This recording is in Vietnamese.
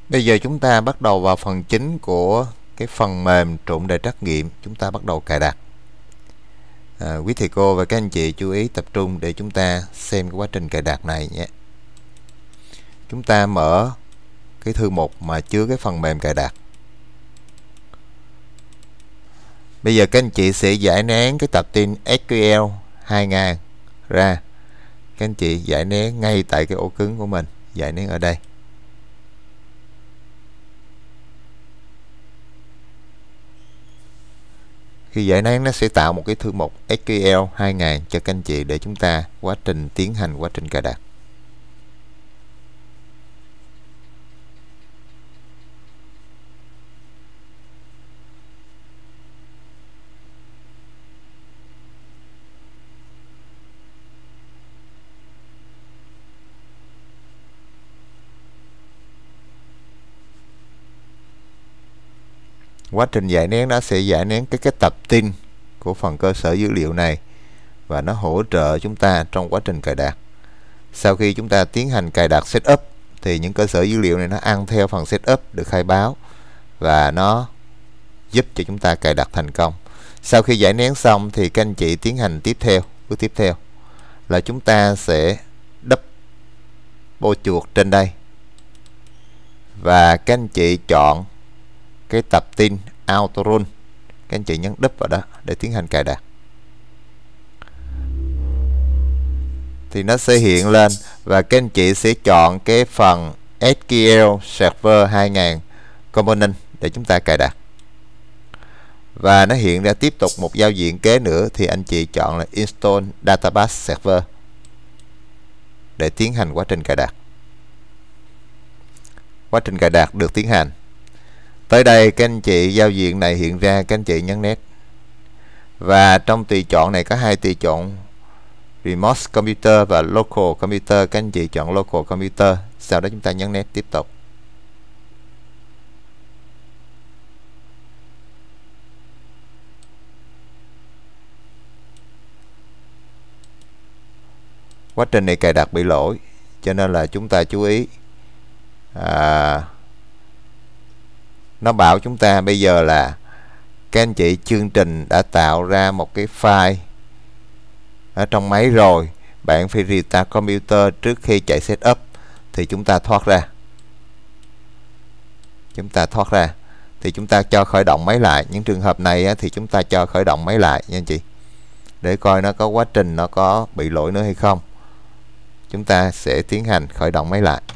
Bây giờ chúng ta bắt đầu vào phần chính của cái phần mềm trộn đề trắc nghiệm. Chúng ta bắt đầu cài đặt. Quý thầy cô và các anh chị chú ý tập trung để chúng ta xem cái quá trình cài đặt này nhé. Chúng ta mở cái thư mục mà chứa cái phần mềm cài đặt. Bây giờ các anh chị sẽ giải nén cái tập tin SQL 2000 ra. Các anh chị giải nén ngay tại cái ổ cứng của mình, giải nén ở đây. Khi giải nén nó sẽ tạo một cái thư mục SQL 2000 cho các anh chị để chúng ta quá trình tiến hành quá trình cài đặt. Quá trình giải nén nó sẽ giải nén cái tập tin của phần cơ sở dữ liệu này và nó hỗ trợ chúng ta trong quá trình cài đặt. Sau khi chúng ta tiến hành cài đặt setup thì những cơ sở dữ liệu này nó ăn theo phần setup được khai báo và nó giúp cho chúng ta cài đặt thành công. Sau khi giải nén xong thì các anh chị tiến hành bước tiếp theo là chúng ta sẽ double chuột trên đây và các anh chị chọn cái tập tin auto run, các anh chị nhấn double vào đó để tiến hành cài đặt thì nó sẽ hiện lên và các anh chị sẽ chọn cái phần SQL Server 2000 Component để chúng ta cài đặt và nó hiện ra tiếp tục một giao diện kế nữa thì anh chị chọn là Install Database Server để tiến hành quá trình cài đặt. Quá trình cài đặt được tiến hành. Tới đây các anh chị giao diện này hiện ra, các anh chị nhấn Next. Và trong tùy chọn này có hai tùy chọn Remote Computer và Local Computer. Các anh chị chọn Local Computer, sau đó chúng ta nhấn Next tiếp tục. Quá trình này cài đặt bị lỗi cho nên là chúng ta chú ý. Nó bảo chúng ta bây giờ là các anh chị chương trình đã tạo ra một cái file ở trong máy rồi, bạn phải restart computer trước khi chạy setup thì chúng ta thoát ra. Thì chúng ta cho khởi động máy lại. Những trường hợp này thì chúng ta cho khởi động máy lại nha anh chị, để coi nó có quá trình nó có bị lỗi nữa hay không. Chúng ta sẽ tiến hành khởi động máy lại.